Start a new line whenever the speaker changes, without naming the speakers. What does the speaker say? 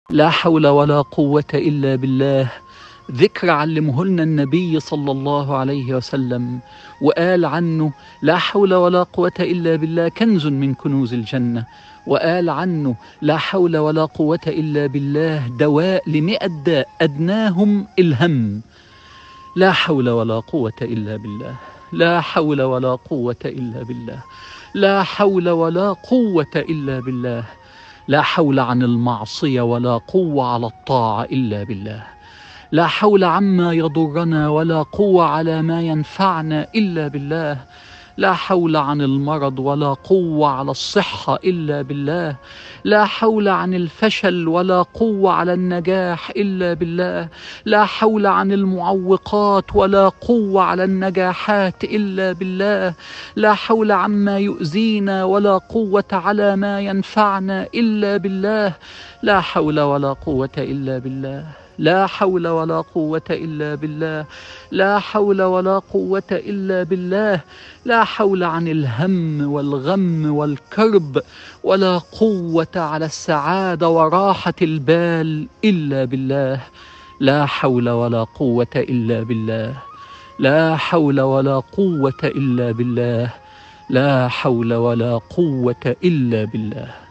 لا حول ولا قوة إلا بالله. ذكر علمه لنا النبي صلى الله عليه وسلم وقال عنه: لا حول ولا قوة إلا بالله كنز من كنوز الجنة. وقال عنه: لا حول ولا قوة إلا بالله دواء ل100 داء أدناهم الهم. لا حول ولا قوة إلا بالله. لا حول ولا قوة إلا بالله. لا حول ولا قوة إلا بالله. لا حول عن المعصية ولا قوة على الطاعة إلا بالله. لا حول عما يضرنا ولا قوة على ما ينفعنا إلا بالله. لا حول عن المرض ولا قوة على الصحة إلا بالله. لا حول عن الفشل ولا قوة على النجاح إلا بالله. لا حول عن المعوقات ولا قوة على النجاحات إلا بالله. لا حول عما يؤذينا ولا قوة على ما ينفعنا إلا بالله. لا حول ولا قوة إلا بالله. لا حول ولا قوة إلا بالله. لا حول ولا قوة إلا بالله. لا حول عن الهم والغم والكرب ولا قوة على السعادة وراحة البال إلا بالله. لا حول ولا قوة إلا بالله. لا حول ولا قوة إلا بالله. لا حول ولا قوة إلا بالله.